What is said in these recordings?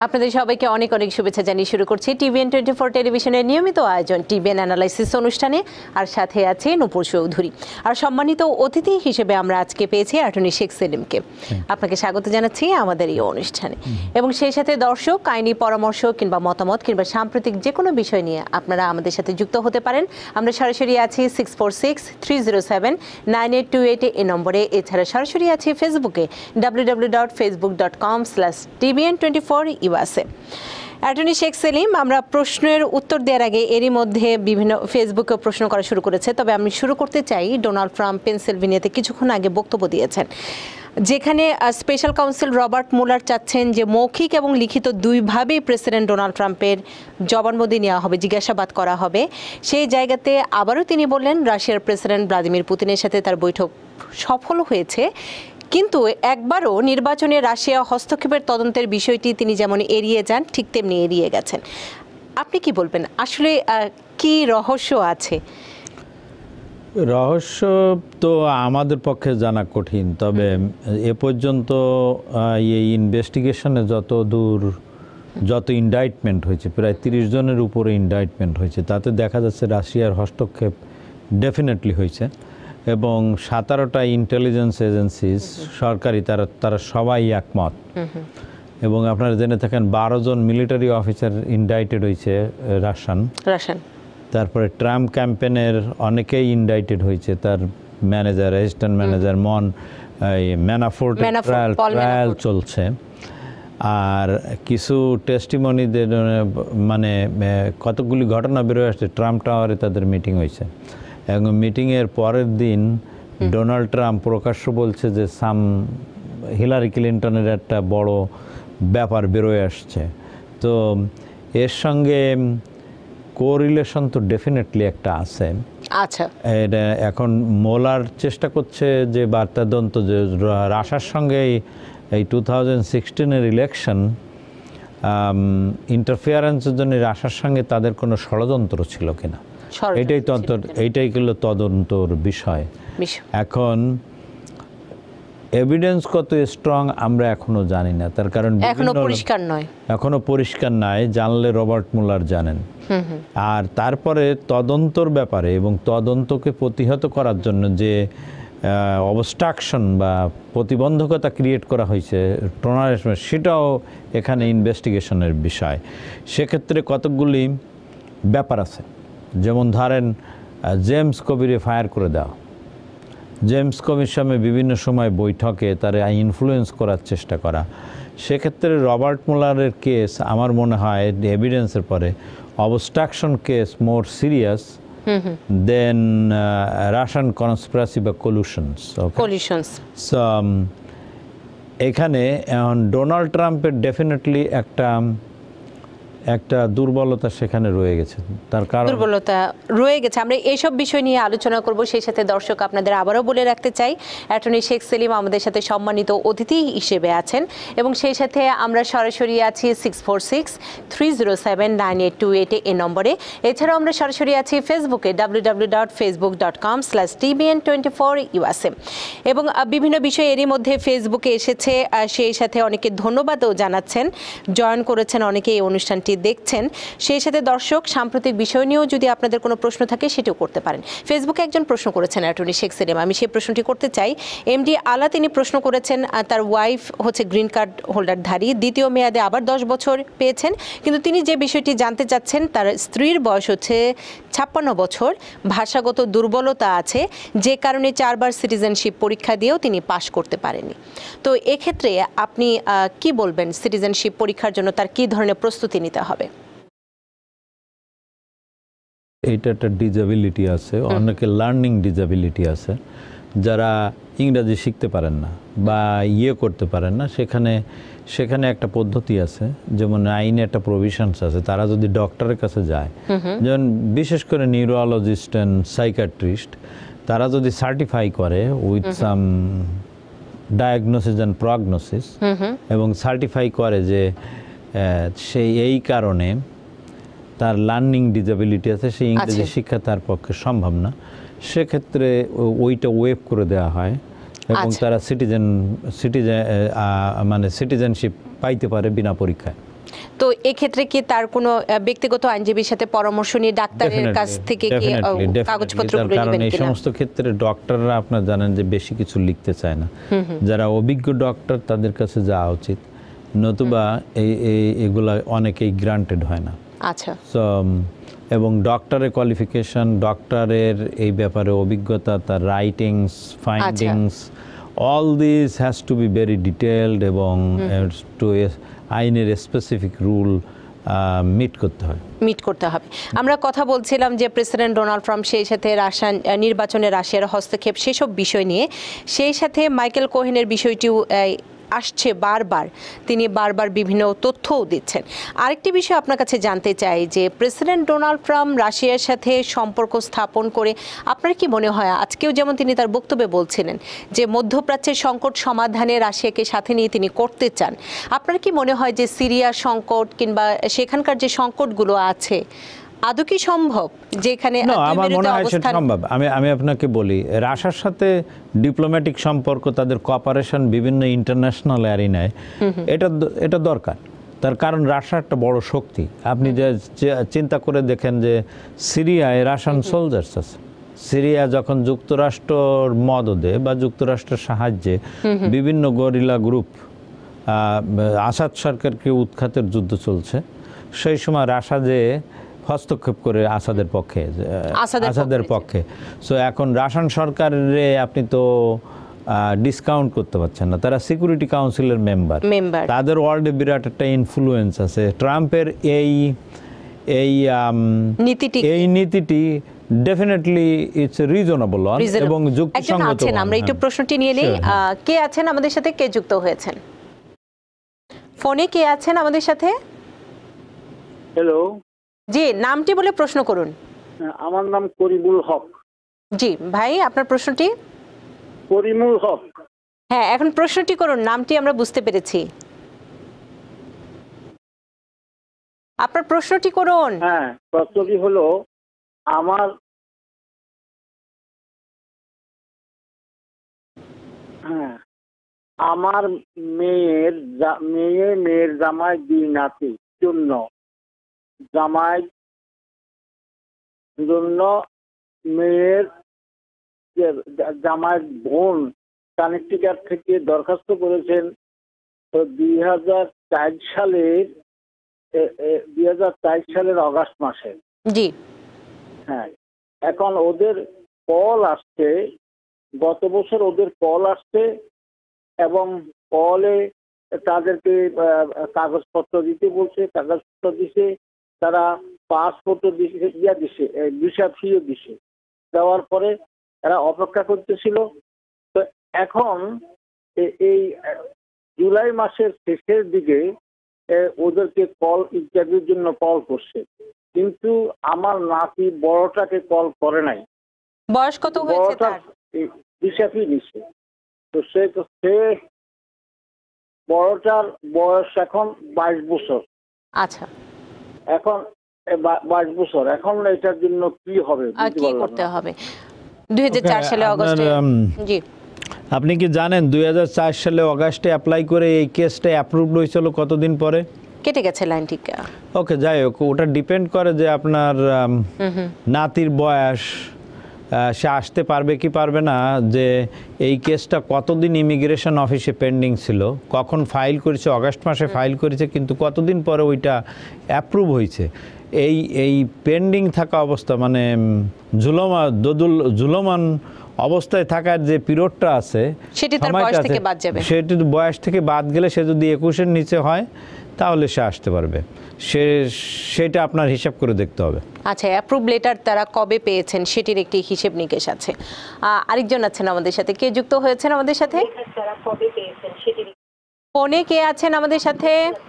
আপনাদের সবাইকে অনেক অনেক শুভেচ্ছা জানিয়ে শুরু করছি TVN24 টেলিভিশনের নিয়মিত আয়োজন TVN অ্যানালাইসিস অনুষ্ঠানে। আর সাথে আছে নূপুর চৌধুরী। আর সম্মানিত অতিথি হিসেবে আমরা আজকে পেয়েছি অ্যাটর্নি শেখ সেলিমকে। আপনাকে স্বাগত জানাচ্ছি আমাদের এই অনুষ্ঠানে। এবং সেই সাথে দর্শক আইনি পরামর্শ কিংবা মতামত কিংবা সাম্প্রতিক যে কোনো বিষয় নিয়ে আপনারা আমাদের সাথে যুক্ত হতে পারেন। আমরা সরাসরি আছি 646-307-9828 এই নম্বরে। এছাড়া সরাসরি আছি ফেসবুকে www.facebook.com/tvn24 USA. Attorney Sheikh Selim, আমরা প্রশ্নের উত্তর দেওয়ার আগে এরই মধ্যে বিভিন্ন ফেসবুকে প্রশ্ন করা শুরু করেছে, তবে আমি শুরু করতে চাই ডোনাল্ড ট্রাম্প পেনসিলভেনিয়াতে কিছুক্ষণ আগে বক্তব্য দিয়েছেন, যেখানে স্পেশাল কাউন্সিল রবার্ট মুলার চাচ্ছেন যে মৌখিক এবং লিখিত দুইভাবেই প্রেসিডেন্ট ডোনাল্ড ট্রাম্পের জবানবন্দি নেওয়া হবে, জিজ্ঞাসাবাদ করা হবে। সেই জায়গাতে আবারও তিনি বললেন রাশিয়ার প্রেসিডেন্ট ভ্লাদিমির পুতিনের সাথে তার বৈঠক সফল হয়েছে, কিন্তু একবারও নির্বাচনে রাশিয়া হস্তক্ষেপের তদন্তের বিষয়টি তিনি যেমন এড়িয়ে যান ঠিক তেমনি এড়িয়ে গেছেন। আপনি কি বলবেন, আসলে কি রহস্য আছে? রহস্য তো আমাদের পক্ষে জানা কঠিন, তবে এ পর্যন্ত এই ইনভেস্টিগেশনে যত ইন্ডাইটমেন্ট হয়েছে, প্রায় 30 জনের উপরে ইন্ডাইটমেন্ট হয়েছে, তাতে দেখা যাচ্ছে রাশিয়ার হস্তক্ষেপ ডেফিনেটলি হয়েছে। এবং 17টা ইন্টেলিজেন্স এজেন্সিস সরকারি তারা সবাই একমত। এবং আপনারা জেনে থাকেন 12 জন মিলিটারি অফিসার ইন্ডাইটেড হয়েছে রাশিয়ান। তারপরে ট্রাম্প ক্যাম্পেনের অনেকেই ইন্ডাইটেড হয়েছে, তার manager, assistant manager Manafort trial চলছে। আর কিছু টেস্টিমনিদের মানে কতগুলি ঘটনা বেরোয় আসছে। ট্রাম্প টাওয়ারে তাদের মিটিং হয়েছে এবং মিটিংয়ের পরের দিন ডোনাল্ড ট্রাম্প প্রকাশ্য বলছে যে হিলারি ক্লিন্টনের একটা বড় ব্যাপার বেরোয় আসছে। তো এর সঙ্গে কোরিলেশন তো ডেফিনেটলি একটা আছে। আচ্ছা, এটা এখন মোলার চেষ্টা করছে যে বার্তাদন্ত যে রাশিয়ার সঙ্গে এই 2016-এর ইলেকশন ইন্টারফিয়ারেন্সের জন্য রাশিয়ার সঙ্গে তাদের কোনো ষড়যন্ত্র ছিল কিনা, এইটাই হলো তদন্তর বিষয়। এখন এভিডেন্স কত স্ট্রং আমরা এখনো জানি না, তার কারণ এখনো পরিষ্কার নয়। জানলে রবার্ট মুলার জানেন। আর তারপরে তদন্তর ব্যাপারে এবং তদন্তকে প্রতিহত করার জন্য যে অবস্ট্রাকশন বা প্রতিবন্ধকতা ক্রিয়েট করা হয়েছে সেটাও এখানে ইনভেস্টিগেশনের বিষয়। সেক্ষেত্রে কতকগুলি ব্যাপার আছে, যেমন ধরেন জেমস কবিরে ফায়ার করে দেওয়া, জেমস কবির সামনে বিভিন্ন সময় বৈঠকে তারা ইনফ্লুয়েন্স করার চেষ্টা করা। সেক্ষেত্রে রবার্ট মুলারের কেস আমার মনে হয় এভিডেন্সের পরে obstruction case more serious than Russian conspiracy বা কলিউশনস। সো এখানে ডোনাল্ড ট্রাম্পের ডেফিনেটলি একটা দুর্বলতা সেখানে রয়ে গেছে, তার কারণ দুর্বলতা রয়ে গেছে। আমরা এইসব বিষয় নিয়ে আলোচনা করব। সেই সাথে দর্শক আপনাদের আবারও বলে রাখতে চাই অ্যাটর্নি শেখ সেলিম আমাদের সাথে সম্মানিত অতিথি হিসেবে আছেন এবং সেই সাথে আমরা সরাসরি আছি 646-307-9828 এই নম্বরে। এছাড়াও আমরা সরাসরি আছি ফেসবুকে www.facebook.com/tvn24 ইউএসএ। এবং বিভিন্ন বিষয় এরই মধ্যে ফেসবুকে এসেছে, সেই সাথে অনেকে ধন্যবাদও জানাচ্ছেন, জয়েন করেছেন অনেকে এই অনুষ্ঠানটি দেখছেন। সেই সাথে দর্শক সাম্প্রতিক বিষয় নিয়েও যদি আপনাদের কোনো প্রশ্ন থাকে সেটাও করতে পারেন। ফেসবুকে একজন প্রশ্ন করেছেন অ্যাটর্নি শেখ সেলিম, আমি সেই প্রশ্নটি করতে চাই। এমডি আলা তিনি প্রশ্ন করেছেন, তার ওয়াইফ হচ্ছে গ্রিন কার্ড হোল্ডারধারী, দ্বিতীয় মেয়াদে আবার 10 বছর পেয়েছেন, কিন্তু তিনি যে বিষয়টি জানতে চাচ্ছেন তার স্ত্রীর বয়স হচ্ছে 56 বছর, ভাষাগত দুর্বলতা আছে, যে কারণে 4 বার সিটিজেনশিপ পরীক্ষা দিয়েও তিনি পাশ করতে পারেননি। তো এক্ষেত্রে আপনি কি বলবেন, সিটিজেনশিপ পরীক্ষার জন্য তার কি ধরনের প্রস্তুতি নিতে হবে? এইটা একটা ডিসএবিলিটি আছে, অনেকে লার্নিং ডিসএবিলিটি আছে, যারা ইংরাজি শিখতে পারেন না বা করতে পারেন না। সেখানে একটা পদ্ধতি আছে, যেমন আইনে একটা প্রভিশনস আছে। তারা যদি ডক্টরের কাছে যায়, যেমন বিশেষ করে নিউরোলজিস্ট অ্যান্ড সাইকিয়াট্রিস্ট, তারা যদি সার্টিফাই করে with some diagnosis and prognosis এবং সার্টিফাই করে যে সেই এই কারণে তার লার্নিং ডিসএবিলিটি আছে, সেই ইংরেজি শিক্ষা তার পক্ষে সম্ভব না, সেক্ষেত্রে ওইটা ওয়েভ করে দেওয়া হয় এবং তারা সিটিজেনশিপ পাইতে পারে বিনা পরীক্ষায়। তো এক্ষেত্রে কি তার কোনো ব্যক্তিগত আইনজীবীর সাথে পরামর্শ নিয়ে ডাক্তারের কাছ থেকে কি কাগজপত্রগুলো কারণ নেবেন এই কিনা? সমস্ত ক্ষেত্রে ডক্টররা আপনারা জানেন যে বেশি কিছু লিখতে চায় না। যারা অভিজ্ঞ ডক্টর তাদের কাছে যাওয়া উচিত, নতুবা এগুলা অনেকেই গ্রান্টেড হয় না। আচ্ছা। এবং ডক্টরের কোয়ালিফিকেশন, ডক্টরের এই ব্যাপারে অভিজ্ঞতা, তার writings, findings, all this has to be very detailed এবং টু আইনের স্পেসিফিক রুল মিট করতে হবে। আমরা কথা বলছিলাম যে প্রেসিডেন্ট ডোনাল্ড ট্রাম্প সেই সাথে নির্বাচনে রাশিয়ার হস্তক্ষেপ সেসব বিষয় নিয়ে, সেই সাথে মাইকেল কোহেনের বিষয়টিও আসছে বারবার, তিনি বারবার বিভিন্ন তথ্যও দিচ্ছেন। আরেকটি বিষয় আপনার কাছে জানতে চাই যে প্রেসিডেন্ট ডোনাল্ড ট্রাম্প রাশিয়ার সাথে সম্পর্ক স্থাপন করে আপনার কি মনে হয়, আজকেও যেমন তিনি তার বক্তব্যে বলছিলেন যে মধ্যপ্রাচ্যের সংকট সমাধানে রাশিয়াকে সাথে নিয়ে তিনি করতে চান, আপনার কি মনে হয় যে সিরিয়ার সংকট কিংবা সেখানকার যে সংকটগুলো আছে আদৌ কি সম্ভব যেখানে আমার মনে হয় সেটা সম্ভব? আমি আপনাকে বলি, রাশিয়ার সাথে ডিপ্লোম্যাটিক সম্পর্ক, তাদের কোঅপারেশন বিভিন্ন ইন্টারন্যাশনাল অ্যারিনায় এটা দরকার। তার কারণ রাশিয়া একটা বড় শক্তি। আপনি যে চিন্তা করে দেখেন যে সিরিয়ায় রাশিয়ান সোলজার্স আছে। সিরিয়া যখন যুক্তরাষ্ট্রর মদদে বা যুক্তরাষ্ট্রের সাহায্যে বিভিন্ন গরিলা গ্রুপ আসাদ সরকারকে উৎখাতের যুদ্ধ চলছে, সেই সময় রাশিয়া যে হস্তক্ষেপ করে আসাদের পক্ষে। সো এখন রাশিয়ান সরকারে আপনি তো ডিসকাউন্ট করতে পারছেন না, তারা সিকিউরিটি কাউন্সিলের মেম্বার, তাদের ওয়ার্ল্ডে বিরাট একটা ইনফ্লুয়েন্স আছে। ট্রাম্পের এই নীতিটি ডেফিনেটলি ইটস রিজনেবল এবং যুক্তিসঙ্গত। আমরা একটু প্রশ্নটি নিয়ে নেই। কে আছেন আমাদের সাথে, কে যুক্ত হয়েছেন ফোনে? কে আছেন আমাদের সাথে? হ্যালো, জি, নামটি বলে প্রশ্ন করুন। আমার নাম করিমুল হক। জি ভাই, আপনার প্রশ্নটি? করিমুল হক। হ্যাঁ, এখন প্রশ্নটি করুন, নামটি আমরা বুঝতে পেরেছি, আপনার প্রশ্নটি করুন। হ্যাঁ, প্রশ্নটি হলো আমার মেয়ের জামাই দুই নাতির জন্য মেয়ের জামাই বোন কানেকটিকাট থেকে দরখাস্ত করেছেন 2004 সালের অগাস্ট মাসে। জি হ্যাঁ, এখন ওদের কল আসছে, গত বছর ওদের কল আসছে এবং কলে তাদেরকে কাগজপত্র দিতে বলছে, কাগজপত্র দিছে, তারা পাসপোর্টও দিছে, ভিসা ফিও দিছে, দেওয়ার পরে এরা অপেক্ষা করতেছিল। তো এখন এই জুলাই মাসের শেষের দিকে ওদেরকে ইন্টারভিউর জন্য কল করছে, কিন্তু আমার নাতি বড়টাকে কল করে নাই। বয়স কত হয়েছে তার? ভিসা ফি নিছে। তো সে বড়টার বয়স এখন 22 বছর। আচ্ছা, এখন 22 বছর, এখন এটার জন্য কি হবে, কি করতে হবে? 2004 সালে অগাস্টে। জি, আপনি কি জানেন 2004 সালে অগাস্টে অ্যাপ্লাই করে এই কেসটা অ্যাপ্রুভড হয়েছিল কতদিন পরে? কেটে গেছে লাইনটি। ওকে, যাই হোক, ওটা ডিপেন্ড করে যে আপনার নাতির বয়স, সে আসতে পারবে কি পারবে না, যে এই কেসটা কতদিন ইমিগ্রেশন অফিসে পেন্ডিং ছিল, কখন ফাইল করেছে, অগাস্ট মাসে ফাইল করেছে, কিন্তু কতদিন পরে ওইটা অ্যাপ্রুভ হয়েছে। এই পেন্ডিং থাকা অবস্থা মানে ঝুলমান অবস্থায় থাকার যে পিরিয়ডটা আছে, সেটি তার বয়স থেকে বাদ যাবে। সেটি বয়স থেকে বাদ গেলে, সে যদি 21-এর নিচে হয় তাহলে সে আসতে পারবে। সেটা আপনার হিসাব করে দেখতে হবে। আচ্ছা, অ্যাপ্রুভ লেটার তারা কবে পেয়েছেন সেটির একটি হিসেব নিকেশ আছে। আরেকজন আছেন আমাদের সাথে, কে যুক্ত হয়েছেন আমাদের সাথে ফোনে? কে আছেন আমাদের সাথে?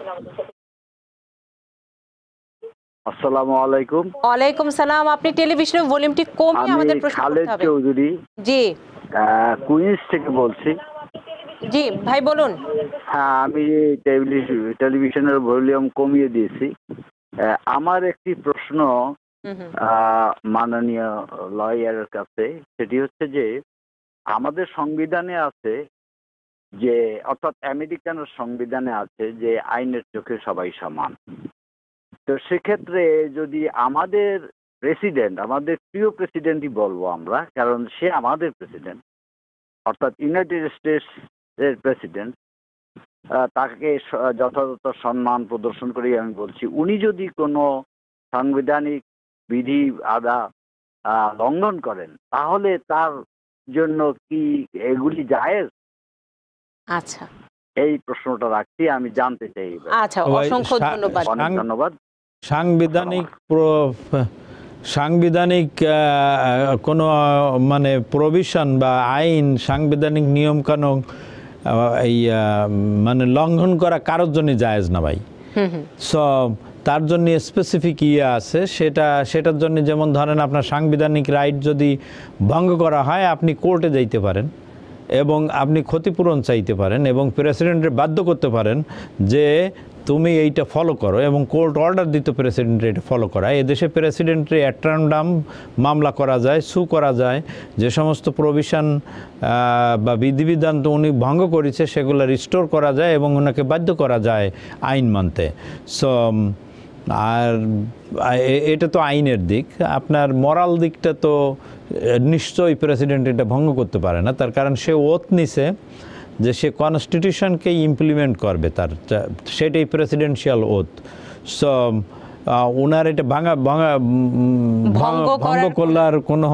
আসসালামু আলাইকুম। ওয়ালাইকুম সালাম। আপনি টেলিভিশনের ভলিউমটি কমিয়ে আমাদের প্রশ্ন করতে হবে। খালেদ চৌধুরী, জি, কুইন্স থেকে বলছি। জি ভাই বলুন। হ্যাঁ, আমি টেলিভিশনের ভলিউম কমিয়ে দিয়েছি। আমার একটি প্রশ্ন মাননীয় লয়ারের কাছে, সেটি হচ্ছে যে আমাদের সংবিধানে আছে যে অর্থাৎ আমেরিকান সংবিধানে আছে যে আইনের চোখে সবাই সমান। তো সেক্ষেত্রে যদি আমাদের প্রেসিডেন্ট, আমাদের প্রিয় প্রেসিডেন্টই বলবো আমরা, কারণ সে আমাদের প্রেসিডেন্ট, অর্থাৎ ইউনাইটেড স্টেটস এর প্রেসিডেন্ট, তাকে যথাযথ সম্মান প্রদর্শন করি আমি বলছি, উনি যদি কোনো সাংবিধানিক বিধি আদা লঙ্ঘন করেন তাহলে তার জন্য কি এগুলি জায়েজ? আচ্ছা, এই প্রশ্নটা রাখছি, আমি জানতে চাই। আচ্ছা, অসংখ্য ধন্যবাদ। অনেক ধন্যবাদ। সাংবিধানিক কোনো মানে প্রভিশন বা আইন, সাংবিধানিক নিয়ম কানুন এই মানে লঙ্ঘন করা কারোর জন্য জায়েজ না ভাই। সো তার জন্য স্পেসিফিক আছে, সেটার জন্য যেমন ধরেন আপনার সাংবিধানিক রাইট যদি ভঙ্গ করা হয় আপনি কোর্টে যাইতে পারেন এবং আপনি ক্ষতিপূরণ চাইতে পারেন এবং প্রেসিডেন্টের বাধ্য করতে পারেন যে তুমি এইটা ফলো করো, এবং কোর্ট অর্ডার দিত প্রেসিডেন্টের এটা ফলো করা। এদেশে প্রেসিডেন্টের অ্যাট্রান্ডাম মামলা করা যায়, সু করা যায়, যে সমস্ত প্রভিশন বা বিধিবিধান তো উনি ভঙ্গ করেছে সেগুলো রিস্টোর করা যায় এবং ওনাকে বাধ্য করা যায় আইন মানতে। সো আর এটা তো আইনের দিক। আপনার মরাল দিকটা তো নিশ্চয়ই প্রেসিডেন্ট এটা ভঙ্গ করতে পারে না, তার কারণ সে ওথ নিছে যে সে কনস্টিটিউশনকে ইমপ্লিমেন্ট করবে, সেটাই প্রেসিডেন্সিয়াল ওথ। সো ওনার এটা ভঙ্গ করলার কোনো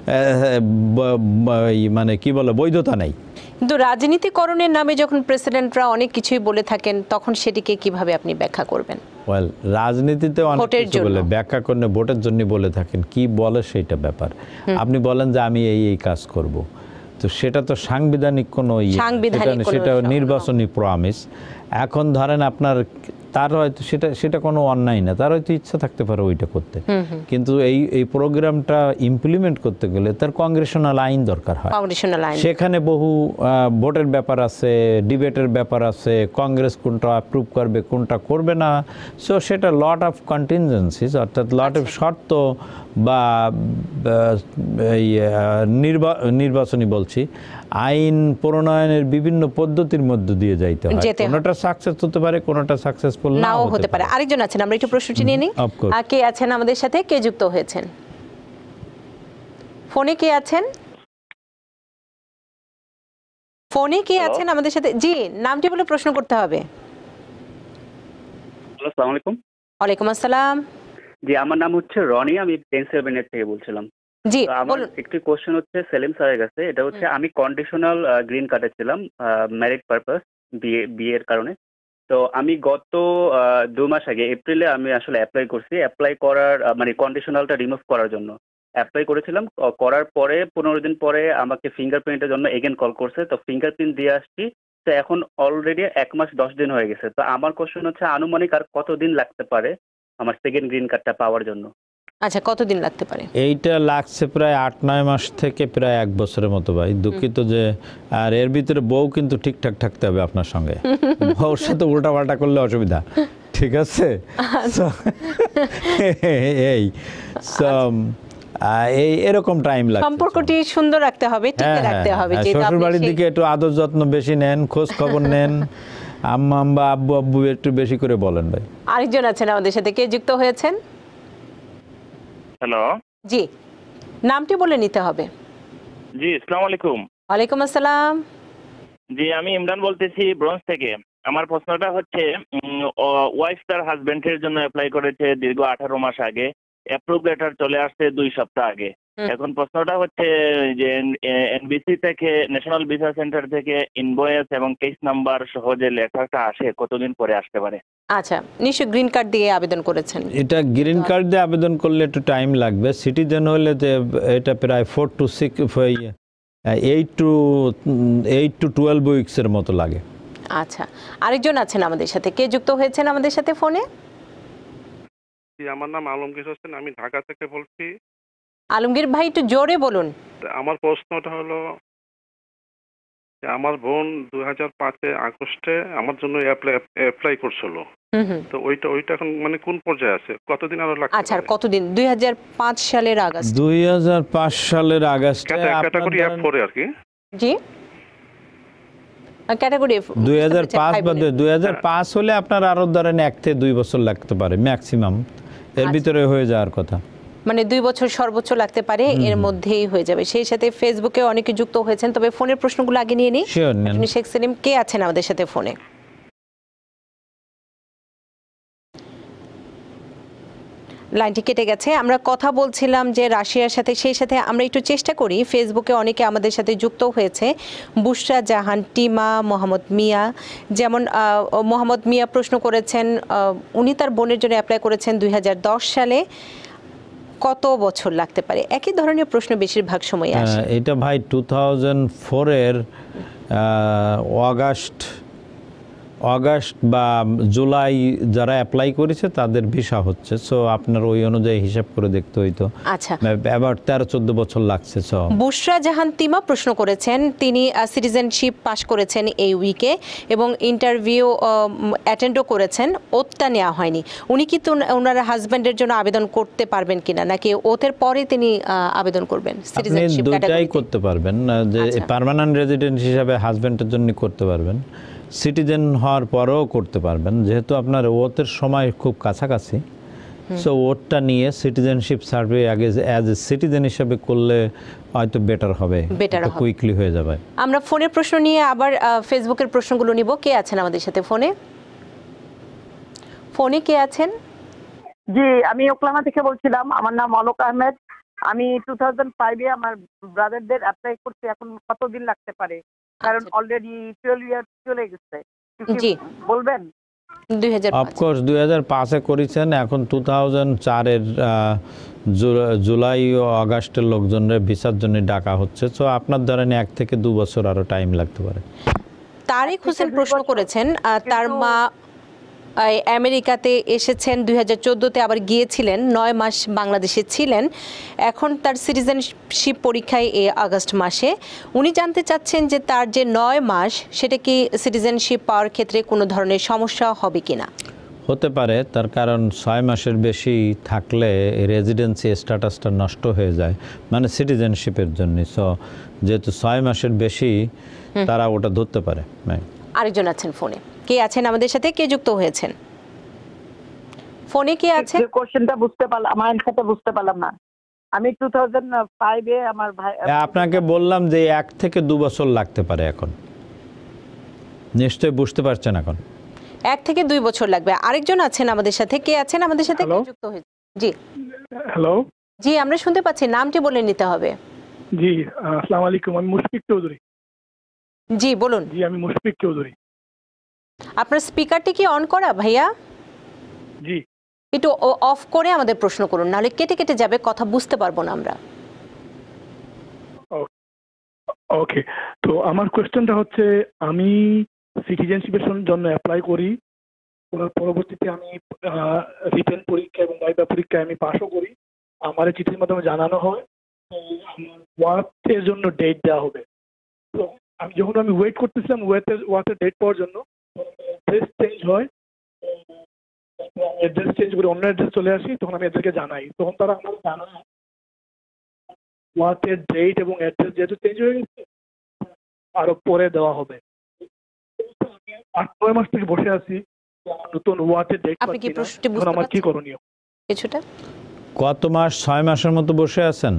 মানে কি বলে বৈধতা নেই। কিন্তু রাজনীতিকরণের নামে যখন প্রেসিডেন্টরা অনেক কিছুই বলে থাকেন তখন সেটিকে কিভাবে আপনি ব্যাখ্যা করবেন? ওয়েল, রাজনীতিতে অনেক কিছু বলে ব্যাখ্যা করে ভোটের জন্য বলে থাকেন, কি বলে সেইটা ব্যাপার। আপনি বলেন যে আমি এই কাজ করব, তো সেটা তো সাংবিধানিক কোনো সেটা নির্বাচনী প্রমিস। এখন ধরেন আপনার তার হয়তো সেটা কোনো অন্যায় না, তার হয়তো ইচ্ছা থাকতে পারে ওইটা করতে, কিন্তু এই প্রোগ্রামটা ইমপ্লিমেন্ট করতে গেলে তার কংগ্রেশনাল আইন দরকার হয়। সেখানে বহু ভোটের ব্যাপার আছে, ডিবেটের ব্যাপার আছে, কংগ্রেস কোনটা অ্যাপ্রুভ করবে কোনটা করবে না। সো সেটা লট অফ কন্টিনজেন্সিস, অর্থাৎ লট অফ শর্ত বা এই নির্বাচনী বলছি আইন প্রণয়নের বিভিন্ন পদ্ধতির মধ্য দিয়ে যাইতে হয়। কোনটা সাকসেস হতে পারে, কোনটা সাকসেসফুল নাও হতে পারে। আরেকজন আছেন, আমরা একটু প্রশ্নটি নিয়ে নিই। কে আছেন আমাদের সাথে? কে যুক্ত হয়েছেন ফোনে? কে আছেন ফোনে? কে আছেন আমাদের সাথে? জি, নামটি বলে প্রশ্ন করতে হবে। আসসালামু আলাইকুম। ওয়ালাইকুম আসসালাম। জি, আমার নাম হচ্ছে রনি, আমি পেনসিলভেনিয়া থেকে বলছিলাম। জি, আমার একটি কোশ্চেন হচ্ছে সেলিম স্যারের কাছে। এটা হচ্ছে আমি কন্ডিশনাল গ্রিন কার্ডে ছিলাম ম্যারিড পারপাস, বিয়ের কারণে। তো আমি গত 2 মাস আগে এপ্রিলে আমি আসলে অ্যাপ্লাই করছি। অ্যাপ্লাই করার মানে কন্ডিশনালটা রিমুভ করার জন্য অ্যাপ্লাই করেছিলাম। করার পরে 15 দিন পরে আমাকে ফিঙ্গারপ্রিন্টের জন্য এগেন কল করছে। তো ফিঙ্গারপ্রিন্ট দিয়ে আসছি, তো এখন অলরেডি 1 মাস 10 দিন হয়ে গেছে। তো আমার কোশ্চেন হচ্ছে আনুমানিক আর কতদিন লাগতে পারে আমার সেকেন্ড গ্রিন কার্ডটা পাওয়ার জন্য? আচ্ছা, কতদিন লাগতে পারে? এইটা লাগছে প্রায় 8-9 মাস থেকে প্রায় 1 বছরের মতো ভাই। দুঃখিত যে, আর এর ভিতরে বউ কিন্তু ঠিকঠাক থাকতে হবে আপনার সঙ্গে, বউর সাথে উল্টাপাল্টা করলে অসুবিধা, ঠিক আছে? এই এরকম টাইম লাগে, সম্পর্কটি সুন্দর রাখতে হবে, টিকে রাখতে হবে। শ্বশুর বাড়ির দিকে একটু আদর যত্ন বেশি নেন, খোঁজ খবর নেন, আম্মা আম্মা আব্বু আব্বু একটু বেশি করে বলেন ভাই। আরেকজন আছেন আমাদের সাথে, কে যুক্ত হয়েছেন? হ্যালো, জি, নামটি বলে নিতে হবে। জি, আসসালামু আলাইকুম। ওয়ালাইকুম আসসালাম। জি, আমি ইমরান বলতেছি ব্রঞ্জ থেকে। আমার প্রশ্নটা হচ্ছে, ওয়াইফ তার হাজবেন্ডের জন্য অ্যাপ্লাই করেছে দীর্ঘ 18 মাস আগে, অ্যাপ্রুভ লেটার চলে আসছে 2 সপ্তাহ আগে। এখন প্রশ্নটা হচ্ছে যে এনবিসি থেকে, ন্যাশনাল ভিসা সেন্টার থেকে ইনভয়েস এবং কেস নাম্বার সহ যে লেটারটা আসে কতদিন পরে আসতে পারে? আচ্ছা, নিশ্চয় গ্রিন কার্ড দিয়ে আবেদন করেছেন। এটা গ্রিন কার্ড দিয়ে আবেদন করলে একটু টাইম লাগবে। সিটিজেন হলে এটা প্রায় 8 to 12 উইকসের মতো লাগে। আচ্ছা, আরেকজন আছেন আমাদের সাথে, কে যুক্ত হয়েছেন আমাদের সাথে ফোনে? আমার নাম আলমগীর হোসেন, আমি ঢাকা থেকে বলছি। আলমগীর ভাই, একটু জোরে বলুন। আমার প্রশ্নটা হলো, আমার বোন 2005 আগস্টে আমার জন্য অ্যাপ্লাই করছিল, তো ওইটা এখন মানে কোন পর্যায়ে আছে, কতদিন আরো লাগবে? আচ্ছা, কতদিন? 2005 সালের আগস্ট। 2005 সালের আগস্টে ক্যাটাগরি F4 আর কি। জি, ক্যাটাগরি 2005 বা 2005 হলে আপনার আরো ধরেন 1 থেকে 2 বছর লাগতে পারে ম্যাক্সিমাম, এর ভিতরে হয়ে যাওয়ার কথা। মানে 2 বছর সর্বোচ্চ লাগতে পারে, এর মধ্যেই হয়ে যাবে। সেই সাথে ফেসবুকে অনেকে যুক্ত হয়েছেন, তবে ফোনের প্রশ্নগুলো আগে নিয়ে নিই। আপনি শেখ সেলিম, কে আছেন আমাদের সাথে ফোনে? লাইনটি কেটে গেছে। আমরা কথা বলছিলাম যে রাশিয়ার সাথে, সেই সাথে আমরা একটু চেষ্টা করি, ফেসবুকে অনেকে আমাদের সাথে যুক্ত হয়েছে, বুশরা জাহান, টিমা, মোহাম্মদ মিয়া। যেমন মোহাম্মদ মিয়া প্রশ্ন করেছেন, উনি তার বোনের জন্য অ্যাপ্লাই করেছেন 2010 সালে, কত বছর লাগতে পারে? একই ধরনের প্রশ্ন বেশিরভাগ সময় আসে। এটা ভাই 2004 এর অগাস্ট বা জুলাই যারা অ্যাপ্লাই করেছে তাদের ভিসা হচ্ছে, সো আপনার ওই অনুযায়ী হিসাব করে দেখতে হইতো। আচ্ছা, এবার 13-14 বছর লাগছে। বুশরা জাহান তিমা প্রশ্ন করেছেন, তিনি সিটিজেনশিপ পাশ করেছেন এই উইকে এবং ইন্টারভিউ অ্যাটেন্ডও করেছেন, ওতটা নেওয়া হয়নি। উনি কি ওনার হাজব্যান্ডের জন্য আবেদন করতে পারবেন কিনা, নাকি ওতের পরে তিনি আবেদন করবেন? সিটিজেনশিপ দুটাই করতে পারবেন, যে পার্মানেন্ট রেজিডেন্ট হিসাবে হাজব্যান্ডের জন্য করতে পারবেন, সিটিজেন হওয়ার পরেও করতে পারবেন, যেহেতু আপনার ওতের সময় খুব কাছাকাছি। সো ওটটা নিয়ে সিটিজেনশিপ সার্ভে আগে অ্যাজ এ সিটিজেন হিসাবে করলে হয়তো বেটার হবে, কুইকলি হয়ে যাবে। আমরা ফোনের প্রশ্ন নিয়ে আবার ফেসবুকের প্রশ্নগুলো নিব। কে আছেন আমাদের সাথে ফোনে? কে আছেন? জি, আমি ওকলাহোমা থেকে বলছিলাম। আমার নাম অলক আহমেদ। আমি 2005-এ আমার ব্রাদারদের অ্যাপ্লাই করছি। এখন কতদিন লাগতে পারে? কারণ অলরেডি 12 ইয়ার চলে গেছে। জি, বলবেন? 2005 অফকোর্স 2005-এ করেছেন, এখন 2004-এর জুলাই ও আগস্টের লোকজনের ভিসার জন্য ডাকা হচ্ছে, তো আপনার ধরেন 1 থেকে 2 বছর আরো টাইম লাগতে পারে। তারেক হোসেন প্রশ্ন করেছেন, তার মা আমেরিকাতে এসেছেন 2014-তে, আবার গিয়েছিলেন, 9 মাস বাংলাদেশে ছিলেন, এখন তার সিটিজেনশিপ পরীক্ষায় এই আগস্ট মাসে। উনি জানতে চাচ্ছেন যে তার যে 9 মাস, সেটা কি সিটিজেনশিপ পাওয়ার ক্ষেত্রে কোনো ধরনের সমস্যা হবে কিনা? হতে পারে, তার কারণ 6 মাসের বেশি থাকলে রেজিডেন্সি স্ট্যাটাসটা নষ্ট হয়ে যায়, মানে সিটিজেনশিপের জন্য। সো যেহেতু 6 মাসের বেশি, তারা ওটা ধরতে পারে। আরেকজন আছেন ফোনে, কে আছেন আমাদের সাথে? কে যুক্ত হয়েছেন ফোনে? কে আছেন? কোশ্চেনটা বুঝতে পারলাম, আমার সাথে বুঝতে পারলাম না। আমি 2005-এ আমার ভাই, আপনাকে বললাম যে 1 থেকে 2 বছর লাগতে পারে। এখন নিশ্চয়ই বুঝতে পারছেন, এখন 1 থেকে 2 বছর লাগবে। আরেকজন আছেন আমাদের সাথে, কে আছেন আমাদের সাথে? কে যুক্ত হয়েছে? জি, হ্যালো। জি, আমরা শুনতে পাচ্ছি, নামটি বলে নিতে হবে। জি, আসসালামু আলাইকুম। আমি মুশফিক চৌধুরী। জি, বলুন। জি, আমি মুশফিক চৌধুরী। আপনার স্পিকারটি কি অন করা ভাইয়া? জি, একটু অফ করে আমাদের প্রশ্ন করুন, নাহলে কেটে কেটে যাবে, কথা বুঝতে পারবো না আমরা। ওকে। তো আমার কোয়েশ্চেনটা হচ্ছে, আমি সিটিজেনশিপের জন্য অ্যাপ্লাই করি, করার পরবর্তীতে আমি রিটেন পরীক্ষা এবং ভাইভা পরীক্ষায় আমি পাশও করি। আমার চিঠির মাধ্যমে জানানো হয় আমার ওয়ার্কের জন্য ডেট দেওয়া হবে। তো যখন আমি ওয়েট করতেছিলাম ওয়ার্কের ডেট পাওয়ার জন্য, অ্যাড্রেস চেঞ্জ হয়, অ্যাড্রেস চেঞ্জ করে অন্য অ্যাড্রেস চলে আসি, তখন আমি এদেরকে জানাই, তখন তারা আমার জানায় ওয়ার্কের ডেট এবং অ্যাড্রেস যেহেতু চেঞ্জ হয়ে গেছে, আরো পরে দেওয়া হবে। 8-9 মাস থেকে বসে আছি, নতুন ওয়ার্কের ডেট আপনি কি প্রশ্নটি বুঝতে পাচ্ছি না, আমার কি পারছেন? করণীয়? কিছুটা। কত মাস? 6 মাসের মতো বসে আছেন?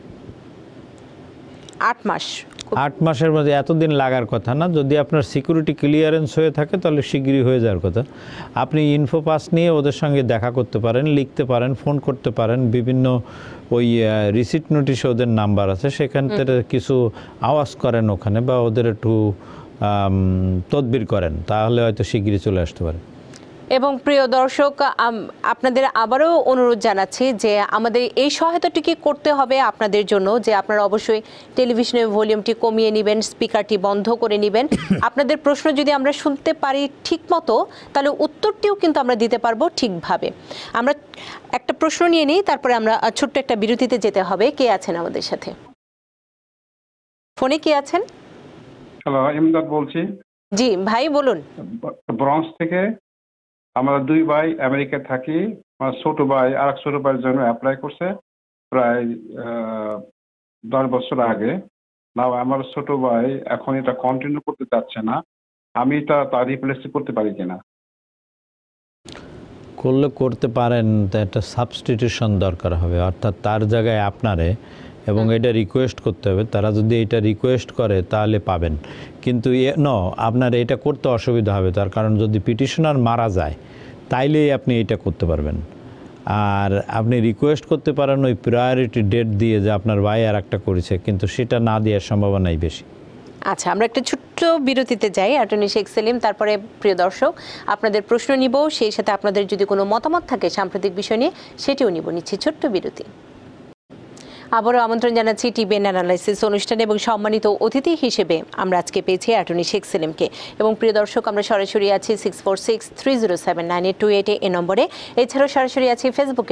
8 মাস। 8 মাসের মধ্যে এতদিন লাগার কথা না। যদি আপনার সিকিউরিটি ক্লিয়ারেন্স হয়ে থাকে তাহলে শিগগিরই হয়ে যাওয়ার কথা। আপনি ইনফো পাস নিয়ে ওদের সঙ্গে দেখা করতে পারেন, লিখতে পারেন, ফোন করতে পারেন, বিভিন্ন ওই রিসিট নোটিশে ওদের নাম্বার আছে, সেখান থেকে কিছু আওয়াজ করেন ওখানে, বা ওদের একটু তদবির করেন, তাহলে হয়তো শিগগিরই চলে আসতে পারে। এবং প্রিয় দর্শক, আপনাদের আবারও অনুরোধ জানাচ্ছি যে আমাদের এই সহায়তাটিকে করতে হবে আপনাদের জন্য, যে আপনারা অবশ্যই টেলিভিশনের ভলিউমটি কমিয়ে নেবেন, স্পিকারটি বন্ধ করে নেবেন। আপনাদের প্রশ্ন যদি আমরা শুনতে পারি ঠিক মতো, তাহলে উত্তরটিও কিন্তু আমরা দিতে পারবো ঠিকভাবে। আমরা একটা প্রশ্ন নিয়ে নিই, তারপরে আমরা ছোট্ট একটা বিরতিতে যেতে হবে। কে আছেন আমাদের সাথে ফোনে? কে আছেন? হ্যালো, ইমদাদ বলছি। জি ভাই, বলুন। ব্রঞ্জ থেকে। আমরা 2 ভাই আমেরিকা থাকি। আমার ছোট ভাই আরেক ছোট ভাইয়ের জন্য অ্যাপ্লাই করছে প্রায় 10 বছর আগে। না, আমার ছোট ভাই এখন এটা কন্টিনিউ করতে চাচ্ছে না, আমি তা রিপ্লেস করতে পারি কিনা? করতে পারেন, তো একটা সাবস্টিটিউশন দরকার হবে, অর্থাৎ তার জায়গায় আপনারে, এবং এটা রিকোয়েস্ট করতে হবে। তারা যদি এটা রিকোয়েস্ট করে তাহলে পাবেন, কিন্তু আপনার এটা করতে অসুবিধা হবে। তার কারণ যদি পিটিশনার মারা যায় তাইলেই আপনি এটা করতে পারবেন। আর আপনি রিকোয়েস্ট করতে পারেন ওই প্রায়োরিটি ডেট দিয়ে যে আপনার ভাই আর একটা করেছে, কিন্তু সেটা না দেওয়ার সম্ভাবনাই বেশি। আচ্ছা, আমরা একটা ছোট্ট বিরতিতে যাই, অ্যাটর্নি শেখ সেলিম। তারপরে প্রিয় দর্শক আপনাদের প্রশ্ন নিব, সেই সাথে আপনাদের যদি কোনো মতামত থাকে সাম্প্রতিক বিষয় নিয়ে সেটিও নিব। নিচ্ছি ছোট্ট বিরতি। আবারও আমন্ত্রণ জানাচ্ছি টিবিএন অ্যানালাইসিস অনুষ্ঠানে, এবং সম্মানিত অতিথি হিসেবে আমরা আজকে পেয়েছি অ্যাটর্নি শেখ সেলিমকে। এবং প্রিয় দর্শক, আমরা সরাসরি আছি 6463079828 এই নম্বরে। এছাড়াও সরাসরি আছি ফেসবুকে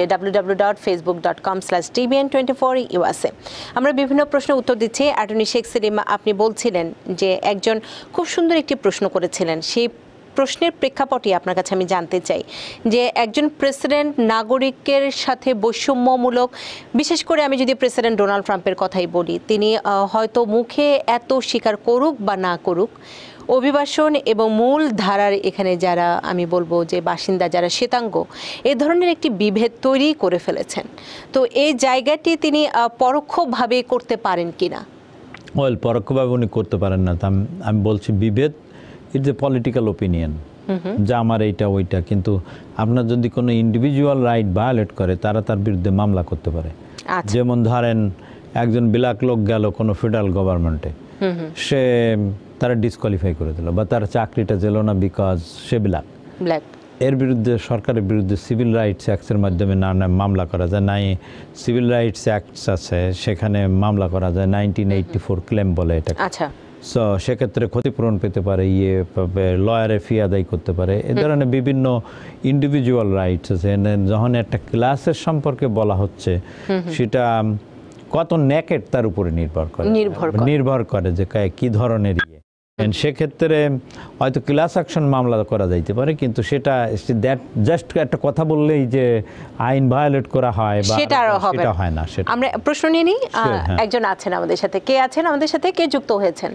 www.facebook.com/tbn24USA। আমরা বিভিন্ন প্রশ্নের উত্তর দিচ্ছি। অ্যাটর্নি শেখ সেলিম, আপনি বলছিলেন যে একজন খুব সুন্দর একটি প্রশ্ন করেছিলেন, সেই প্রশ্নের প্রেক্ষাপটে আপনার কাছে আমি জানতে চাই যে একজন প্রেসিডেন্ট নাগরিকের সাথে বৈষম্যমূলক, বিশেষ করে আমি যদি প্রেসিডেন্ট ডোনাল্ড ট্রাম্পের কথাই বলি, তিনি হয়তো মুখে এত স্বীকার করুক বা না করুক, অভিবাসন এবং মূল ধারার এখানে যারা আমি বলবো যে বাসিন্দা, যারা শ্বেতাঙ্গ, এ ধরনের একটি বিভেদ তৈরি করে ফেলেছেন। তো এই জায়গাটি তিনি পরোক্ষভাবে করতে পারেন কিনা? পরোক্ষভাবে উনি করতে পারেন না। আমি বলছি বিভেদ ইটস এ পলিটিক্যাল ওপিনিয়ন, যা আমার এইটা ওইটা, কিন্তু আপনার যদি কোনো ইন্ডিভিজুয়াল রাইট ভায়োলেট করে তারা তার বিরুদ্ধে মামলা করতে পারে। যেমন ধরেন একজন ব্ল্যাক লোক গেল কোনো ফেডারেল গভর্নমেন্টে, সে তারা ডিসকোয়ালিফাই করে দিল বা তার চাকরিটা দিল না বিকজ সে ব্ল্যাক। এর বিরুদ্ধে সরকারের বিরুদ্ধে সিভিল রাইটস অ্যাক্টের মাধ্যমে মামলা করা যায়। নাই সিভিল রাইটস অ্যাক্টস আছে, সেখানে মামলা করা যায়, 1984 ক্লেম বলে এটা। আচ্ছা, সো সেক্ষেত্রে ক্ষতিপূরণ পেতে পারে, লয়ারের ফি আদায় করতে পারে। এ ধরনের বিভিন্ন ইন্ডিভিজুয়াল রাইটস আছে। যখন একটা ক্লাসের সম্পর্কে বলা হচ্ছে, সেটা কত নেকেট তার উপরে নির্ভর করে যে কি ধরনের সেক্ষেত্রে হয়তো ক্লাস অ্যাকশন মামলা করা যাইতে পারে, কিন্তু সেটা জাস্ট একটা কথা বললেই যে আইন ভায়োলেট করা হয় বা সেটা হয় না। সেটা আমরা প্রশ্ন নিয়ে নিই। একজন আছেন আমাদের সাথে, কে আছেন আমাদের সাথে, কে যুক্ত হয়েছেন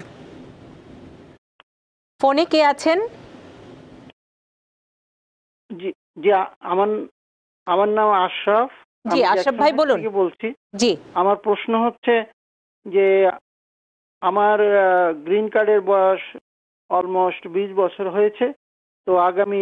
ফোনে? কে আছেন? জি জি, আমার নাম আশরাফ। জি আশরাফ ভাই বলুন। বলছি। জি, আমার প্রশ্ন হচ্ছে যে আমার গ্রিন কার্ডের বয়স অলমোস্ট 20 বছর হয়েছে। তো আগামী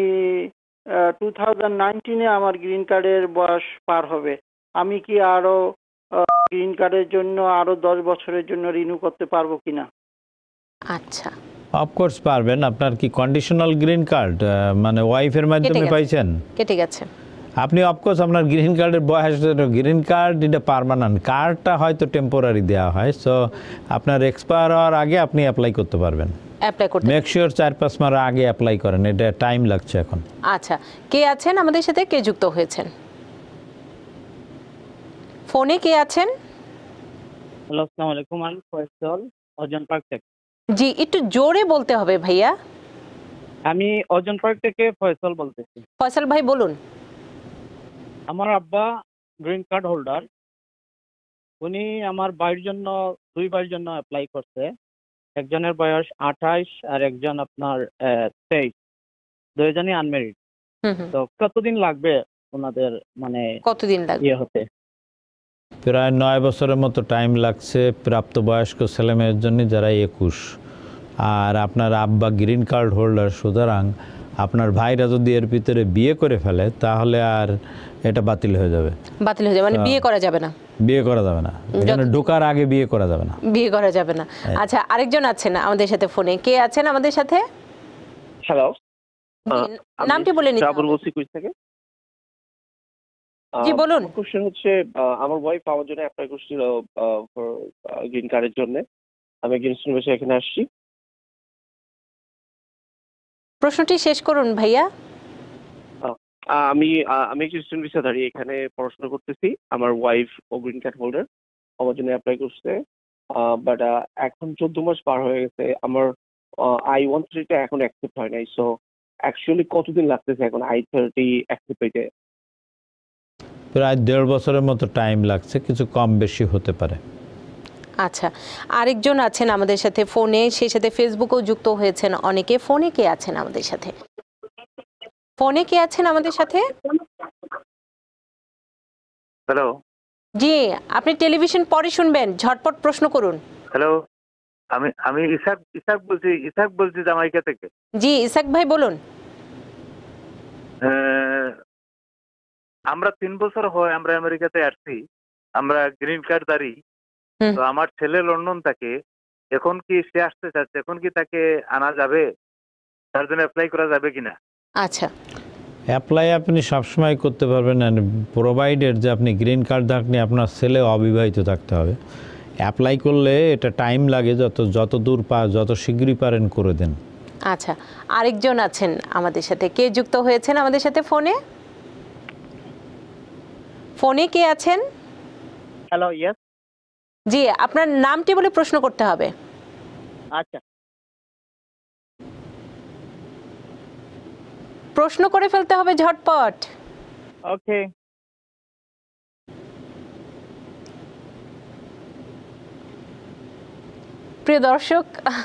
2019-এ আমার গ্রিন কার্ডের বয়স পার হবে। আমি কি আরো গ্রিন কার্ডের জন্য আরো 10 বছরের জন্য রিনিউ করতে পারবো কিনা? আচ্ছা, অফকোর্স পারবেন। আপনার কি কন্ডিশনাল গ্রিন কার্ড মানে ওয়াইফের মাধ্যমে পাইছেন? কেটে গেছে। আপনি অফকোর্স আপনার গ্রিন কার্ডের বয়স, গ্রিন কার্ড এটা পার্মানেন্ট, কার্ডটা হয়তো টেম্পোরারি দেওয়া হয়। সো আপনার এক্সপায়ার হওয়ার আগে আপনি অ্যাপ্লাই করতে পারবেন। মেক শিওর 4-5 মাস আগে অ্যাপ্লাই করেন, এটা টাইম লাগছে এখন। আচ্ছা, কে আছেন আমাদের সাথে, কে যুক্ত হয়েছেন ফোনে? কে আছেন? হ্যালো, আসসালামু আলাইকুম। আমি ফয়সাল, অর্জন পার্ক থেকে। জি, একটু জোরে বলতে হবে ভাইয়া। আমি অর্জন পার্ক থেকে ফয়সাল বলতেছি। ফয়সাল ভাই বলুন। আমার আব্বা গ্রিন কার্ড হোল্ডার। উনি আমার ভাইয়ের জন্য, 2 ভাইয়ের জন্য অ্যাপ্লাই করছে। একজনের বয়স 28 আর একজন আপনার 23। দুইজনই আনমেরিড। তো কতদিন লাগবে ওনাদের, মানে কতদিন লাগবে হতে? প্রায় 9 বছরের মতো টাইম লাগছে প্রাপ্তবয়স্ক ছেলেমেয়ের জন্য যারা 21। আর আপনার আব্বা গ্রিন কার্ড হোল্ডার, সুতরাং আপনার ভাইরা যদি এর ভিতরে বিয়ে করে ফেলে তাহলে আর এটা বাতিল হয়ে যাবে। মানে বিয়ে করা যাবে না। বিয়ে করা যাবে না, এখানে ঢোকার আগে বিয়ে করা যাবে না। বিয়ে করা যাবে না। আচ্ছা, আরেকজন আছেন আমাদের সাথে ফোনে, কে আছেন আমাদের সাথে? হ্যালো, নামটি বলে নিন। জাবর বলছি কুইজ থেকে। জি বলুন। কোশ্চেন হচ্ছে, আমার ওয়াইফ আমার জন্য অ্যাপ্লাই করছিল গ্রিন কার্ডের জন্য। আমি একজন স্টুডেন্ট হিসেবে এখানে আসছি। প্রশ্নটি শেষ করুন ভাইয়া। আমি একজন স্টুডেন্ট ভিসাধারী, এখানে পড়াশোনা করতেছি। আমার ওয়াইফ ও গ্রিন কার্ড হোল্ডার, আমার জন্য অ্যাপ্লাই করছে। বাট এখন 14 মাস পার হয়ে গেছে। আমার I-130টা এখন অ্যাকসেপ্ট হয় নাই। সো অ্যাকচুয়ালি কতদিন লাগতেছে এখন I-30 অ্যাকসেপ্ট হইতে? প্রায় 1.5 বছরের মতো টাইম লাগছে, কিছু কম বেশি হতে পারে। আচ্ছা, আরেকজন আছেন আমাদের সাথে ফোনে, সেই সাথে ফেসবুকেও যুক্ত হয়েছেন অনেকে। ফোনে কে আছেন আমাদের সাথে? ফোনে কে আছেন আমাদের সাথে? হ্যালো। জি, আপনি টেলিভিশন পরে শুনবেন, ঝটপট প্রশ্ন করুন। হ্যালো, আমি ইসাক বলছি জামাইকা থেকে। জি ইসাক ভাই বলুন। আমরা 3 বছর হয় আমরা আমেরিকাতে আসছি, আমরা গ্রিন কার্ডধারী। তো আমার ছেলে লন্ডন থাকে, এখন কি সে আসতে চাচ্ছে, এখন কি তাকে আনা যাবে, তার জন্য অ্যাপ্লাই করা যাবে কিনা? আচ্ছা, অ্যাপ্লাই আপনি সবসময় করতে পারবেন না, প্রোভাইডেড যে আপনি গ্রিন কার্ড থাকলে আপনার ছেলে অবিবাহিত থাকতে হবে। অ্যাপ্লাই করলে এটা টাইম লাগে, যত দূর যত শীঘ্রই পারেন করে দেন। আচ্ছা, আরেকজন আছেন আমাদের সাথে, কে যুক্ত হয়েছেন আমাদের সাথে ফোনে? ফোনে কে আছেন? Hello, yes. জি, আপনার নামটি বলে প্রশ্ন করতে হবে। আচ্ছা, প্রশ্ন করে ফেলতে হবে ঝটপট। ওকে। প্রিয় দর্শক,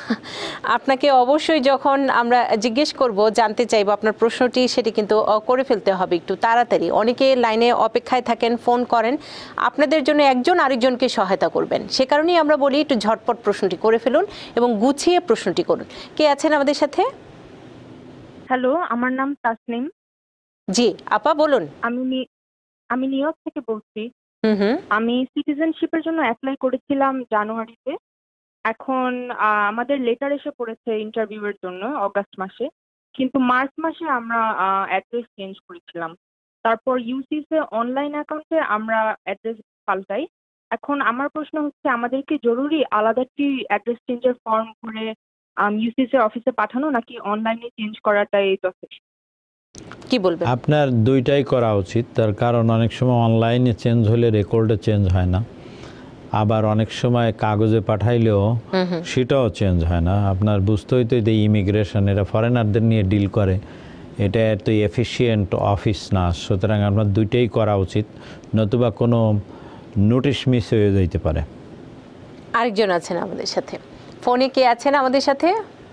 আপনাকে অবশ্যই যখন আমরা জিজ্ঞেস করব, জানতে চাইবো আপনার প্রশ্নটি, সেটি কিন্তু করে ফেলতে হবে একটু তাড়াতাড়ি। অনেকে লাইনে অপেক্ষায় থাকেন, ফোন করেন, আপনাদের জন্য একজন আরেকজনকে সহায়তা করবেন। সে কারণেই আমরা বলি একটু ঝটপট প্রশ্নটি করে ফেলুন এবং গুছিয়ে প্রশ্নটি করুন। কে আছেন আমাদের সাথে? হ্যালো, আমার নাম তাসনিম। জি আপা বলুন। আমি নিউ ইয়র্ক থেকে বলছি। আমি সিটিজেনশিপের জন্য অ্যাপ্লাই করেছিলাম জানুয়ারিতে। এখন আমাদের লেটার এসে পড়েছে ইন্টারভিউয়ের জন্য অগাস্ট মাসে, কিন্তু মার্চ মাসে আমরা অ্যাড্রেস চেঞ্জ করেছিলাম। তারপর ইউসিসি অনলাইন অ্যাকাউন্টে আমরা অ্যাড্রেস পাল্টাই। এখন আমার প্রশ্ন হচ্ছে, আমাদের কি জরুরি আলাদা একটি অ্যাড্রেস চেঞ্জের ফর্ম করে ইউসিসি অফিসে পাঠানো, নাকি অনলাইনে চেঞ্জ করাটাই যথেষ্ট? কি বলবেন? আপনার দুইটাই করা উচিত, তার কারণ অনেক সময় অনলাইনে চেঞ্জ হলে রেকর্ডে চেঞ্জ হয় না, আবার অনেক সময় কাগজে পাঠাইলেও সেটাও চেঞ্জ হয় না। আপনার বুঝতে হইতো যে ইমিগ্রেশন এরা ফরেনারদের নিয়ে ডিল করে, এটা এত এফিসিয়েন্ট অফিস না, সুতরাং আপনার দুইটাই করা উচিত, নতুবা কোনো নোটিশ মিস হয়ে যেতে পারে। আরেকজন আছেন আমাদের সাথে ফোনে, কে আছেন আমাদের সাথে?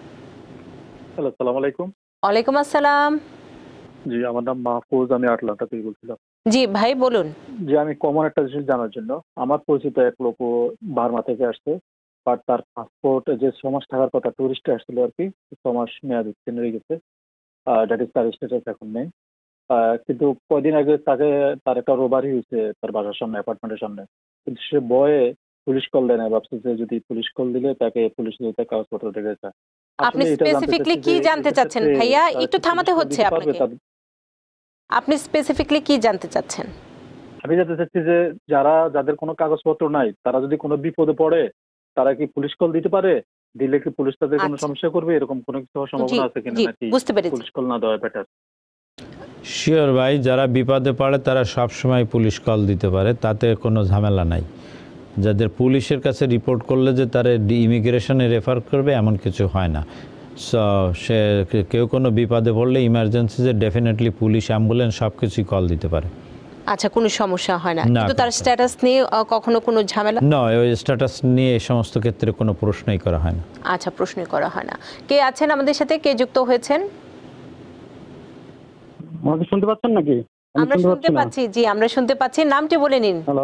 হ্যালো, আসসালামু আলাইকুম। ওয়ালাইকুম আসসালাম। জি, আমার নাম মাহফুজ, আমি আটলান্টা থেকে বলছিলাম। জি ভাই বলুন। জি, আমি কমন একটা জিনিস জানার জন্য, আমার পরিচিত এক লোক বার্মা থেকে আসছে, বাট তার পাসপোর্ট যে 6 মাস থাকার কথা, টুরিস্টে আসছিল আর কি, 6 মাস মেয়াদ উত্তীর্ণ হয়ে গেছে, দ্যাট ইজ তার স্ট্যাটাস এখন নেই। কিন্তু কয়দিন আগে তার একটা রোবারি হয়েছে তার বাসার সামনে, অ্যাপার্টমেন্টের সামনে, কিন্তু সে ভয়ে পুলিশ কল দেয় না, ভাবছে যে যদি পুলিশ কল দিলে তাকে পুলিশ কাগজপত্র দেখে যায়। আপনি স্পেসিফিকলি কি জানতে চাচ্ছেন ভাইয়া? একটু থামাতে হচ্ছে আপনাকে। আপনি স্পেসিফিকলি কি জানতে চাচ্ছেন? আমি জানতে চাচ্ছি যে যাদের কোনো কাগজপত্র নাই, তারা যদি কোনো বিপদে পড়ে, তারা কি পুলিশ কল দিতে পারে? দিলে কি পুলিশ তাদের কোনো সমস্যা করবে, এরকম কোনো কিছু হওয়ার সম্ভাবনা আছে কিনা, নাকি পুলিশ কল না দেওয়া বেটার? শিওর ভাই, যারা বিপদে পড়ে তারা সব সময় পুলিশ কল দিতে পারে, তাতে কোনো ঝামেলা নাই। যাদের পুলিশের কাছে রিপোর্ট করলে যে তারা ইমিগ্রেশনে রেফার করবে, এমন কিছু হয় না। সো সে কেউ কোনো বিপদে পড়লে ইমার্জেন্সিতে ডেফিনেটলি পুলিশ, অ্যাম্বুলেন্স সব কিছুই কল দিতে পারে। আচ্ছা, কোনো সমস্যা হয় না, কিন্তু তার স্ট্যাটাস নিয়ে কখনো কোনো ঝামেলা? না, ওই স্ট্যাটাস নিয়ে এই সমস্ত ক্ষেত্রে কোনো প্রশ্নই করা হয় না। আচ্ছা, প্রশ্নই করা হয় না। কে আছেন আমাদের সাথে, কে যুক্ত হয়েছেন? আমাকে শুনতে পাচ্ছেন নাকি? আমরা শুনতে পাচ্ছি। জি, আমরা শুনতে পাচ্ছি। নামটি বলে নিন। হ্যালো,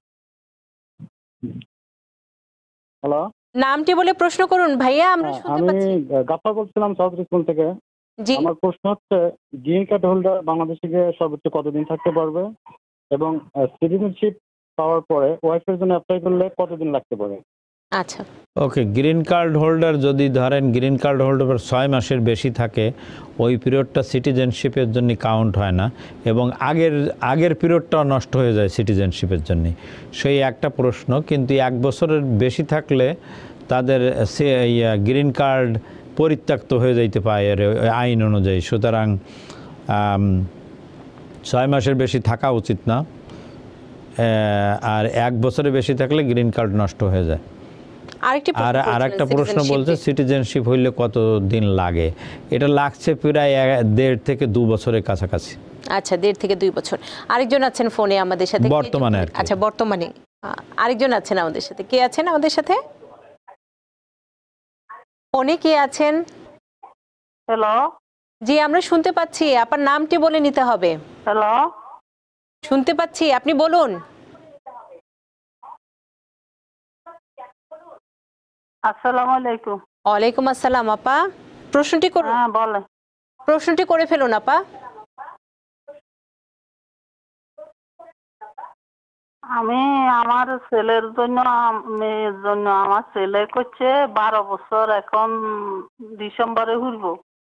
হ্যালো, নামটি বলে প্রশ্ন করুন ভাইয়া, আমরা শুনতে পাচ্ছি। আমি গাফফার বলছিলাম সাউথ স্কুল থেকে। জি, আমার প্রশ্ন হচ্ছে, গ্রিন কার্ড হোল্ডার বাংলাদেশে গিয়ে সর্বোচ্চ কতদিন থাকতে পারবে, এবং সিটিজেনশিপ পাওয়ার পরে ওয়াইফের জন্য অ্যাপ্লাই করলে কতদিন লাগতে পারে? আচ্ছা, ওকে। গ্রিন কার্ড হোল্ডার যদি ধরেন গ্রিন কার্ড হোল্ডার 6 মাসের বেশি থাকে, ওই পিরিয়ডটা সিটিজেনশিপের জন্য কাউন্ট হয় না, এবং আগের পিরিয়ডটাও নষ্ট হয়ে যায় সিটিজেনশিপের জন্য। সেই একটা প্রশ্ন। কিন্তু 1 বছরের বেশি থাকলে তাদের গ্রিন কার্ড পরিত্যক্ত হয়ে যাইতে পারে আইন অনুযায়ী। সুতরাং 6 মাসের বেশি থাকা উচিত না, আর 1 বছরের বেশি থাকলে গ্রিন কার্ড নষ্ট হয়ে যায়। আর একটা প্রশ্ন বলছে সিটিজেনশিপ হইলে কত দিন লাগে, এটা লাগছে প্রায় 1.5 থেকে 2 বছরের কাছাকাছি। আচ্ছা, 1.5 থেকে 2 বছর। আরেকজন আছেন ফোনে আমাদের সাথে বর্তমানে। আচ্ছা, বর্তমানে আরেকজন আছেন আমাদের সাথে। কে আছেন আমাদের সাথে? ফোনে কে আছেন? হ্যালো। জি, আমরা শুনতে পাচ্ছি, আপনার নামটি বলে নিতে হবে। হ্যালো। শুনতে পাচ্ছি, আপনি বলুন। আসসালামু আলাইকুম। ওয়ালাইকুম আসসালাম আপা, প্রশ্নটি করুন। হ্যাঁ বলেন। প্রশ্নটি করে ফেলুন আপা। আমি আমার ছেলের জন্য, মেয়ের জন্য, আমার ছেলে করছে 12 বছর, এখন ডিসেম্বরে ঘুরবো।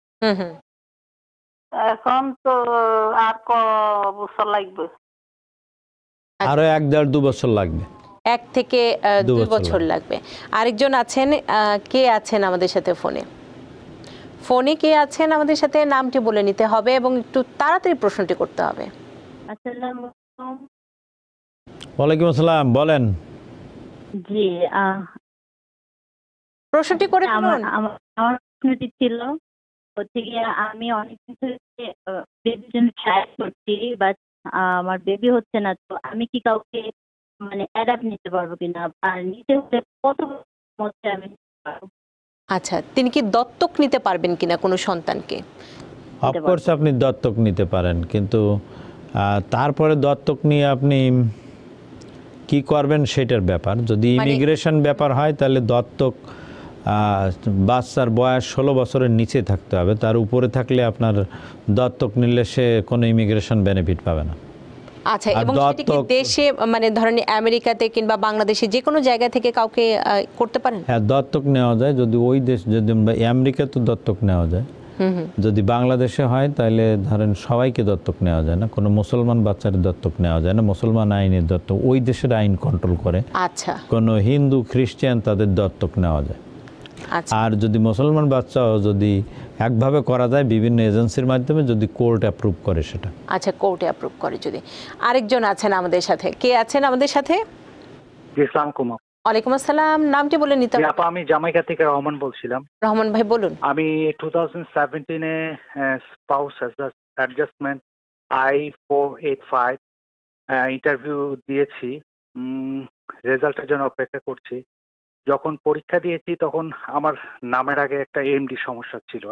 এখন তো আর ক বছর লাগবে? আরো 1-1.5-2 বছর লাগবে। 1 থেকে 2 বছর লাগবে। আরেকজন আছেন, কে আছেন আমাদের সাথে ফোনে? ফোনে কে আছেন আমাদের সাথে, নামটি বলে নিতে হবে এবং একটু তাড়াতাড়ি প্রশ্নটি করতে হবে। আসসালামু আলাইকুম। ওয়ালাইকুম আসসালাম, বলেন। জি, প্রশ্নটি করে ফেলুন। আমার প্রশ্নটি ছিল হচ্ছে গিয়ে, আমি অনেকদিন ধরে বেবির জন্য ট্রাই করছি, বাট আমার বেবি হচ্ছে না। তো আমি কি কাউকে মানে অ্যাডাপ্ট নিতে পারবো কিনা, আর নিতে হলে কত মধ্যে আমি আচ্ছা, তিনি কি দত্তক নিতে পারবেন কিনা কোনো সন্তানকে? অফকোর্স আপনি দত্তক নিতে পারেন, কিন্তু তারপরে দত্তক নিয়ে আপনি কি করবেন সেটার ব্যাপার। যদি ইমিগ্রেশন ব্যাপার হয় তাহলে দত্তক বাচ্চার বয়স 16 বছরের নিচে থাকতে হবে, তার উপরে থাকলে আপনার দত্তক নিলে সে কোনো ইমিগ্রেশন বেনিফিট পাবে না। আচ্ছা, এবং সেটা কি দেশে মানে ধরেন আমেরিকাতে কিংবা বাংলাদেশে যে কোনো জায়গা থেকে কাউকে করতে পারেন? হ্যাঁ, দত্তক নেওয়া যায়। যদি ওই দেশ, যদি আমেরিকাতে দত্তক নেওয়া যায়, যদি বাংলাদেশে হয় তাহলে ধরেন সবাইকে দত্তক নেওয়া যায় না, কোনো মুসলমান বাচ্চার দত্তক নেওয়া যায় না। মুসলমান আইনের দত্তক ওই দেশের আইন কন্ট্রোল করে। আচ্ছা, কোনো হিন্দু খ্রিস্টান তাদের দত্তক নেওয়া যায়। আর যদি মুসলমান বাচ্চাও যদি একভাবে করা যায় বিভিন্ন এজেন্সির মাধ্যমে, যদি কোর্ট অ্যাপ্রুভ করে সেটা। আচ্ছা, কোর্টে অ্যাপ্রুভ করে যদি। আরেকজন আছেন আমাদের সাথে, কে আছেন আমাদের সাথে? ইসলাম কুমার। ওয়ালাইকুম আসসালাম, নামটি বলে নিতে হবে। আপা, আমি জামাইকা থেকে রহমান বলছিলাম। রহমান ভাই বলুন। আমি 2017-এ স্পাউস অ্যাডজাস্টমেন্ট I-485 ইন্টারভিউ দিয়েছি, রেজাল্টের জন্য অপেক্ষা করছি। যখন পরীক্ষা দিয়েছি তখন আমার নামের আগে একটা এমডি সমস্যা ছিল।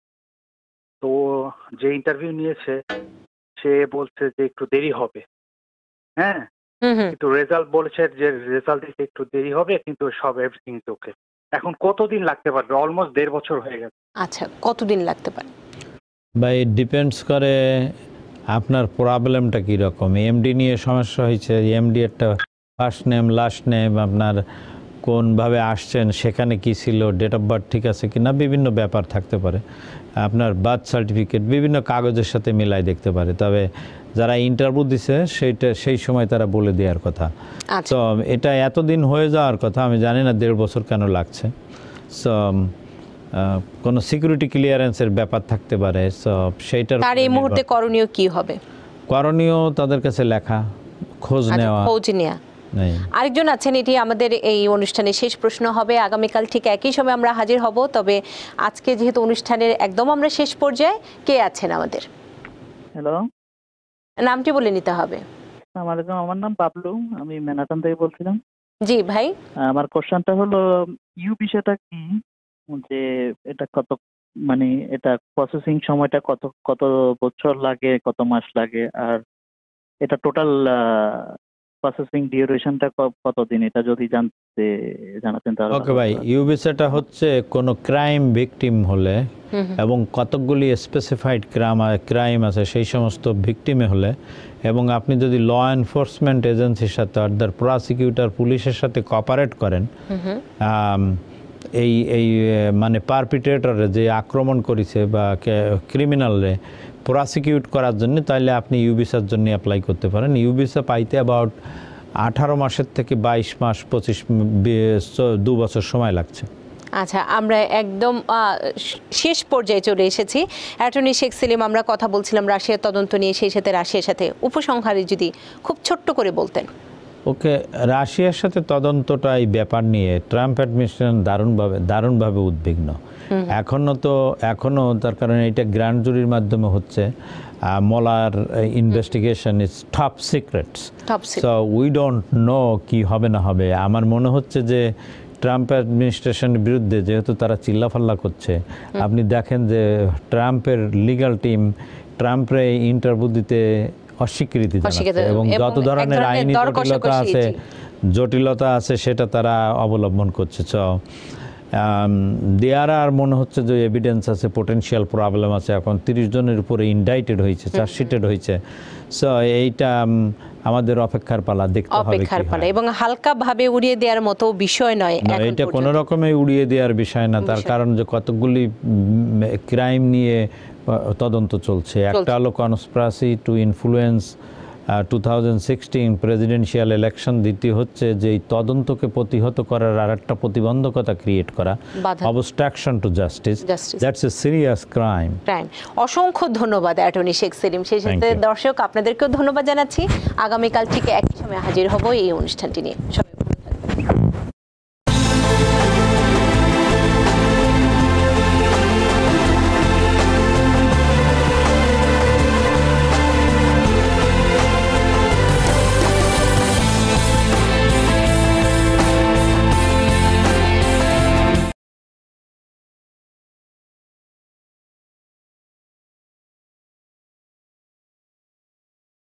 তো যে ইন্টারভিউ নিয়েছে সে বলছে যে একটু দেরি হবে। হ্যাঁ, কিন্তু রেজাল্ট বলেছে যে রেজাল্ট দিতে একটু দেরি হবে, কিন্তু সব এভরিথিং ইজ ওকে। এখন কতদিন লাগতে পারবে? অলমোস্ট 1.5 বছর হয়ে গেছে। আচ্ছা, কতদিন লাগতে পারে? বা ইট ডিপেন্ডস করে আপনার প্রবলেমটা কীরকম। এমডি নিয়ে সমস্যা হয়েছে, এমডি একটা ফার্স্ট নেম লাস্ট নেম, আপনার কোনভাবে আসছেন, সেখানে কি ছিল, ডেট অফ বার্থ ঠিক আছে কিনা, বিভিন্ন ব্যাপার থাকতে পারে। আপনার বার্থ সার্টিফিকেট বিভিন্ন কাগজের সাথে মিলাই দেখতে পারে। তবে যারা ইন্টারভিউ দিছে সেই সময় তারা বলে দেওয়ার কথা। তো এটা এতদিন হয়ে যাওয়ার কথা, আমি জানি না 1.5 বছর কেন লাগছে। সো কোনো সিকিউরিটি ক্লিয়ারেন্সের ব্যাপার থাকতে পারে। সো সেইটার তার এই মুহূর্তে করণীয় কি হবে? করণীয় তাদের কাছে লেখা, খোঁজ নেওয়া। আরেকজন আছেন, এটি আমাদের এই অনুষ্ঠানের শেষ প্রশ্ন হবে। আগামীকাল ঠিক একই সময় আমরা হাজির হব, তবে আজকে যেহেতু অনুষ্ঠানের একদম আমরা শেষ পর্যায়ে, কে আছেন আমাদের? হ্যালো, নামটি বলে নিতে হবে। আমার নাম বাবলু, আমি ম্যানহাটন থেকে বলছিলাম। জি ভাই, আমার কোশ্চেনটা হলো ইউ বিষয়টা কি, যে এটা কত মানে এটা প্রসেসিং সময়টা কত বছর লাগে, কত মাস লাগে, আর এটা টোটাল প্রসেসিং ডিউরেশনটা কতদিন, এটা যদি জানাতেন তাহলে। ওকে ভাই, ইউ ভিসাটা হচ্ছে কোনো ক্রাইম ভিকটিম হলে এবং কতকগুলি স্পেসিফাইড ক্রাইম আছে সেই সমস্ত ভিকটিমে হলে, এবং আপনি যদি ল এনফোর্সমেন্ট এজেন্সির সাথে অর্থাৎ প্রসিকিউটর পুলিশের সাথে কোঅপারেট করেন, এই মানে পারপিট্রেটরে যে আক্রমণ করেছে বা ক্রিমিনালরে প্রসিকিউট করার জন্য, তাহলে আপনি ইউ ভিসার জন্য অ্যাপ্লাই করতে পারেন। ইউ ভিসা পাইতে অ্যাবাউট 18 মাসের থেকে 22 মাস 2 বছর সময় লাগছে। আচ্ছা, আমরা একদম শেষ পর্যায়ে চলে এসেছি। অ্যাটর্নি শেখ সেলিম, আমরা কথা বলছিলাম রাশিয়ার তদন্ত নিয়ে, সেই সাথে রাশিয়ার সাথে উপসংহারে যদি খুব ছোট্ট করে বলতেন। ওকে, রাশিয়ার সাথে তদন্তটা এই ব্যাপার নিয়ে ট্রাম্প অ্যাডমিনিস্ট্রেশন দারুণভাবে উদ্বিগ্ন। এখনও তার কারণে এটা গ্র্যান্ড জুরির মাধ্যমে হচ্ছে। Mueller investigation is top secrets. So we don't know কি হবে না হবে। আমার মনে হচ্ছে যে ট্রাম্প অ্যাডমিনিস্ট্রেশনের বিরুদ্ধে যেহেতু তারা চিল্লাফাল্লা করছে, আপনি দেখেন যে ট্রাম্পের লিগ্যাল টিম ট্রাম্পরে ইন্টারভিউ দিতে অস্বীকৃতি জানাচ্ছে এবং যত ধরনের আইনি জটিলতা আছে সেটা তারা অবলম্বন করছে। সো দেয়ার আর মনে হচ্ছে যে এভিডেন্স আছে, পোটেনশিয়াল প্রবলেম আছে। এখন 30 জনের উপরে ইন্ডাইটেড হয়েছে, চার্জশিটেড হয়েছে। সো এইটা আমাদের অপেক্ষার পালা, দেখতে হবে অপেক্ষার পালা, এবং হালকা ভাবে উড়িয়ে দেওয়ার মতো বিষয় নয় এটা কোনো রকমে উড়িয়ে দেওয়ার বিষয় না। তার কারণ যে কতগুলি ক্রাইম নিয়ে তদন্ত চলছে। একটা হলো conspiracy to influence 2016 presidential election, দ্বিতীয় হচ্ছে যে এই তদন্তকে প্রতিহত করার আর একটা প্রতিবন্ধকতা ক্রিয়েট করা, obstruction to justice. That's a serious crime. অসংখ্য ধন্যবাদ অ্যাটর্নি শেখ সেলিম। সেই সাথে দর্শক আপনাদেরকেও ধন্যবাদ জানাচ্ছি। আগামীকাল ঠিক একই সময় হাজির হব এই অনুষ্ঠানটি নিয়ে।